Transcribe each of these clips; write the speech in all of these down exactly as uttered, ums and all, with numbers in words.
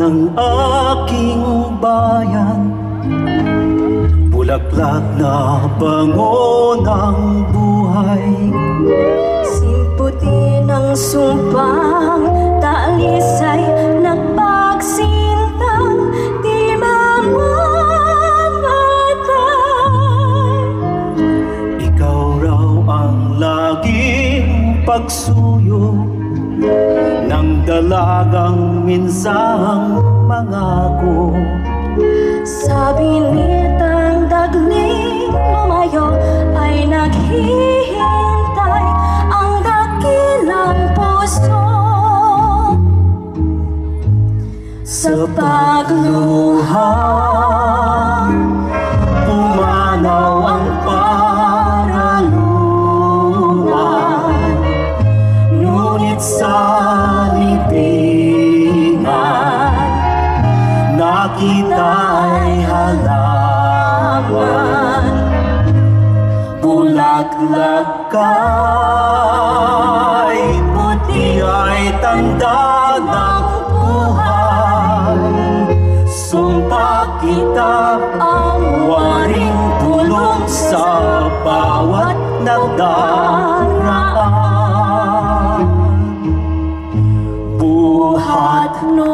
ng aking bayan, bulaklak na bango ng buhay. Simputi ng sumpang talisay, nagpagsintang di mamamatay. Ikaw raw ang laging pagsuyo ng dalagang minsang mangako. Sa binitang dagling lumayo ay naghihintay ang dakilang puso. Sa pagluha pumanaw ang paralungan, ngunit sa libingan nakita'y halaman. Bulaklak kay puti ay tanda ng buhay. Sumpa kita ang waring tulong sa bawat nagdaraan. Buhat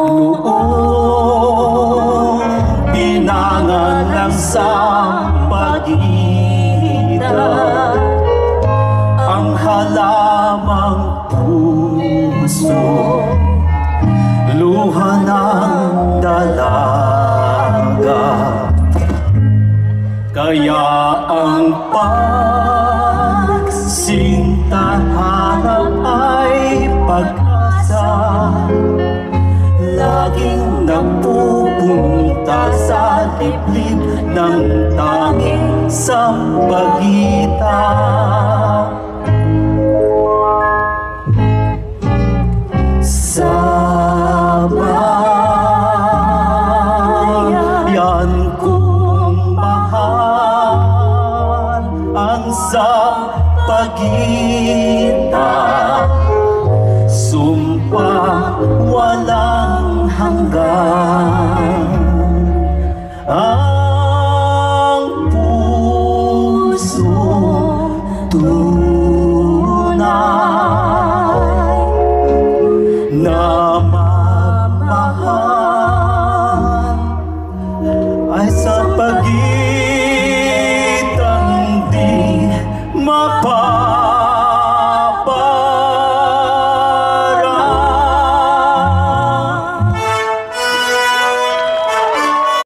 noong pinangan ng sampagitan, ang halamang puso, luha ng dalaga. Kaya ang pagsintahanap ay pag-asa, laging nagpupunta sa liblib ng tanging sampagitan. Sa bayan kong mahal, ang sampagitan, sumpah walang hanggan. Ang pusong tunay na mamahal ay sa pag-ibig